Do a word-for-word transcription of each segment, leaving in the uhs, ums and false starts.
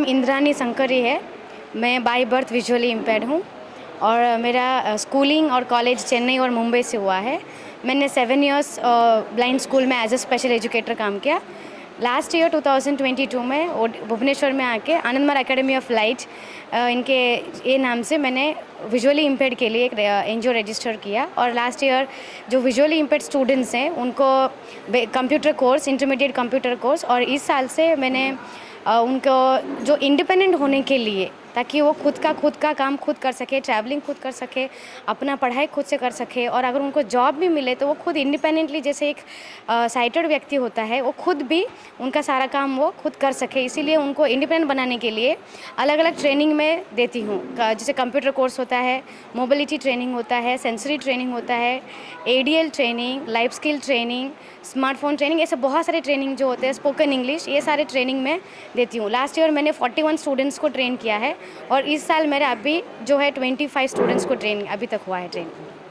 नाम इंद्रानी शंकरी है। मैं बाय बर्थ विजुअली इम्पेयर्ड हूँ और मेरा स्कूलिंग और कॉलेज चेन्नई और मुंबई से हुआ है। मैंने सेवन इयर्स ब्लाइंड स्कूल में एज अ स्पेशल एजुकेटर काम किया। Last year two thousand twenty two में भुवनेश्वर में आके आनंदमार्ग एकेडमी ऑफ लाइट इनके ये नाम से मैंने विजुअली इम्पेयर्ड के लिए एक एनजीओ रजिस्टर किया। और लास्ट ईयर जो विजुअली इम्पेयर्ड स्टूडेंट्स हैं उनको computer course, intermediate computer course, और इस साल से मैंने उनको जो इंडिपेंडेंट होने के लिए, ताकि वो खुद का खुद का काम खुद कर सके, ट्रैवलिंग खुद कर सके, अपना पढ़ाई खुद से कर सके, और अगर उनको जॉब भी मिले तो वो खुद इंडिपेंडेंटली, जैसे एक साइटेड व्यक्ति होता है, वो खुद भी उनका सारा काम वो खुद कर सके। इसीलिए उनको इंडिपेंडेंट बनाने के लिए अलग अलग ट्रेनिंग में देती हूँ। जैसे कंप्यूटर कोर्स होता है, मोबिलिटी ट्रेनिंग होता है, सेंसरी ट्रेनिंग होता है, ADL training, life skill training, smartphone training, ऐसे बहुत सारे ट्रेनिंग जो होते हैं, स्पोकन इंग्लिश, ये सारे ट्रेनिंग में देती हूँ। लास्ट ईयर मैंने इकतालीस स्टूडेंट्स को ट्रेन किया है और इस साल मेरा अभी जो है पच्चीस स्टूडेंट्स को ट्रेन अभी तक हुआ है ट्रेन।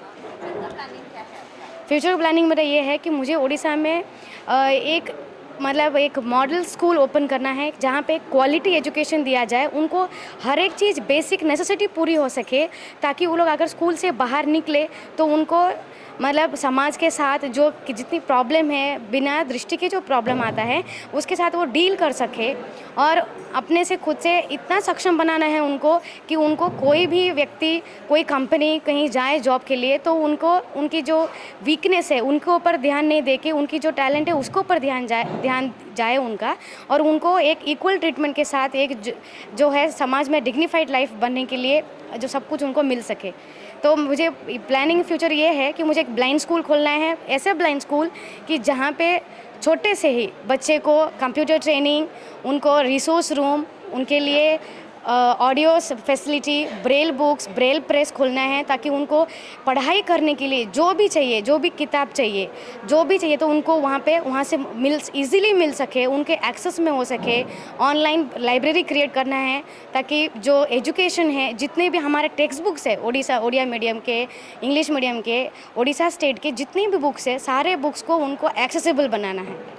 फ्यूचर प्लानिंग मेरा ये है कि मुझे उड़ीसा में एक मतलब एक मॉडल स्कूल ओपन करना है जहाँ पे क्वालिटी एजुकेशन दिया जाए, उनको हर एक चीज़ बेसिक नेसेसिटी पूरी हो सके, ताकि वो लोग अगर स्कूल से बाहर निकले तो उनको मतलब समाज के साथ जो जितनी प्रॉब्लम है, बिना दृष्टि के जो प्रॉब्लम आता है उसके साथ वो डील कर सके, और अपने से खुद से इतना सक्षम बनाना है उनको कि उनको कोई भी व्यक्ति, कोई कंपनी कहीं जाए जॉब के लिए तो उनको उनकी जो वीकनेस है उनके ऊपर ध्यान नहीं दे के उनकी जो टैलेंट है उसके ऊपर ध्यान जाए ध्यान जाए उनका, और उनको एक इक्वल ट्रीटमेंट के साथ एक जो, जो है समाज में डिग्निफाइड लाइफ बनने के लिए जो सब कुछ उनको मिल सके। तो मुझे प्लानिंग फ्यूचर ये है कि मुझे एक ब्लाइंड स्कूल खोलना है, ऐसे ब्लाइंड स्कूल कि जहाँ पे छोटे से ही बच्चे को कंप्यूटर ट्रेनिंग, उनको रिसोर्स रूम, उनके लिए audio facility, braille books, braille press खोलना है, ताकि उनको पढ़ाई करने के लिए जो भी चाहिए, जो भी किताब चाहिए, जो भी चाहिए तो उनको वहाँ पे वहाँ से मिल इजीली मिल सके, उनके एक्सेस में हो सके। ऑनलाइन लाइब्रेरी क्रिएट करना है ताकि जो एजुकेशन है, जितने भी हमारे टेक्स्ट बुक्स है ओडिशा ओडिया मीडियम के, इंग्लिश मीडियम के, ओडिशा स्टेट के जितने भी बुक्स है, सारे बुक्स को उनको एक्सेसिबल बनाना है।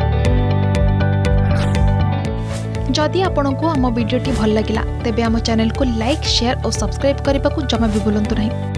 जदि आपंक आम भिडी भल लगा तेब आम चैनल को लाइक, शेयर और सब्सक्राइब करने को जमा भी भूलु नहीं।